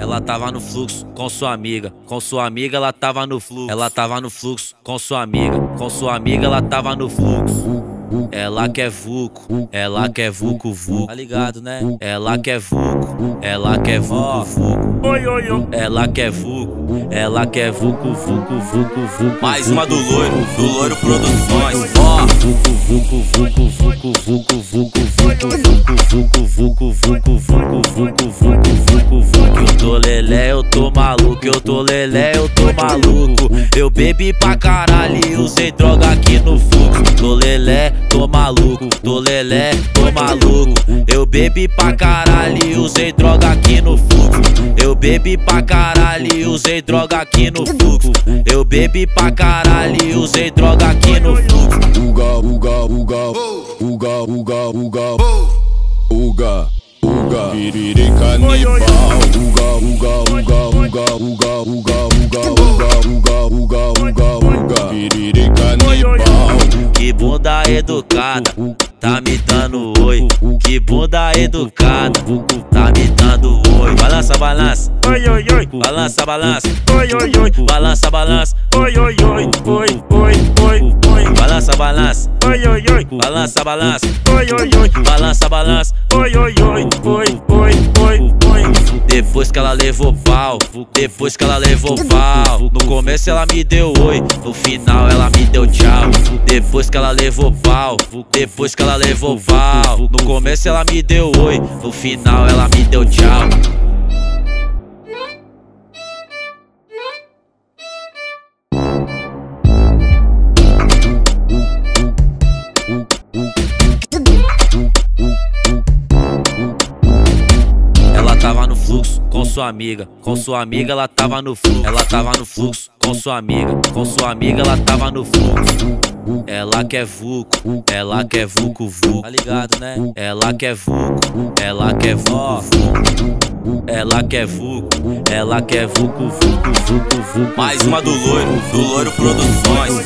Ela tava no fluxo com sua amiga, ela tava no fluxo. Ela tava no fluxo com sua amiga, ela tava no fluxo. Ela quer vuco, ela quer vuco, tá ligado, né? Ela quer vuco, ela quer vuco, ela quer vuco, ela quer vuco. Mais uma do Loiro Produções. Eu tô lelé, eu tô maluco, eu tô lelé, eu tô maluco. Eu bebi pra caralho e usei droga aqui no fluxo. Tô lelé, tô maluco, tô lelé, tô maluco. Eu bebi pra caralho e usei droga aqui no fluxo. Eu bebi pra caralho e usei droga aqui no fluxo. Eu bebi pra caralho e usei droga aqui no fluxo. Piriri canibal. Piriri canibal. Que bunda educada, tá me dando oi. Que bunda educada, tá me dando oi. Balança, balança, Oi, oi, oi. balança, balança, Oi, oi, oi. balança, balança, Oi, oi, oi. Oi, oi, oi, oi. balança, balança, Oi, oi, oi. balança, balança, Oi, oi, oi. balança, balança. Oi, oi, oi. Oi, oi, oi, oi. Depois que ela levou pau, depois que ela levou pau. No começo ela me deu oi, no final ela me deu tchau. Depois que ela levou pau, depois que ela levou pau. No começo ela me deu oi, no final ela me deu tchau. Ela tava no fluxo com sua amiga, ela tava no fluxo. Ela tava no fluxo com sua amiga, ela tava no fluxo. Ela quer vuco, ela quer vuco, tá ligado, né? Ela quer vuco, ela quer vuco, ela quer vuco, ela quer vuco. Mais uma do Loiro Produções.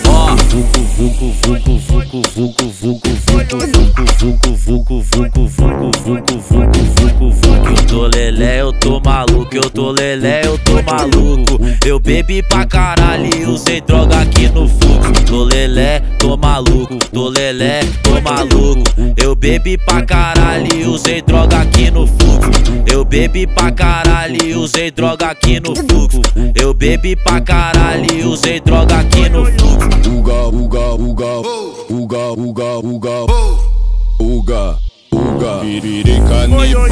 Eu tô lelé, eu tô maluco, eu tô lelé, eu tô maluco. Eu bebi pra caralho e usei droga aqui no fluxo. Tô lelé, tô maluco, tô lelé, tô maluco. Eu bebi pra caralho e usei droga aqui no fluxo. Eu bebi pra caralho e usei droga aqui no fluxo. Eu bebi pra caralho e usei droga aqui no fluxo. Piriri canibal.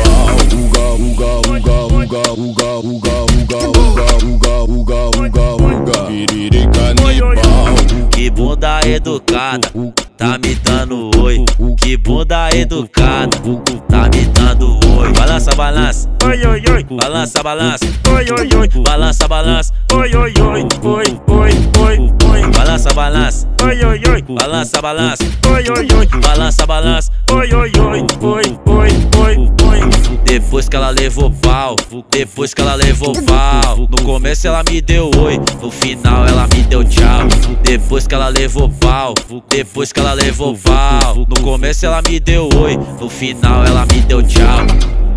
Piriri canibal. Que bunda educada, tá me dando oi. Que bunda educada, tá me dando oi. Balança, balança, Oi, oi, oi. balança, balança, Oi, oi, oi. balança, balança, Oi, oi, oi. Oi, oi, oi, oi. balança, balança, Oi, oi, oi. balança, balança, Oi, oi, oi. balança, balança. Oi, oi, oi. Oi, oi, oi, oi. Depois que ela levou pau, depois que ela levou pau. No começo ela me deu oi, no final ela me deu tchau. Depois que ela levou pau, depois que ela levou pau. No começo ela me deu oi, no final ela me deu tchau.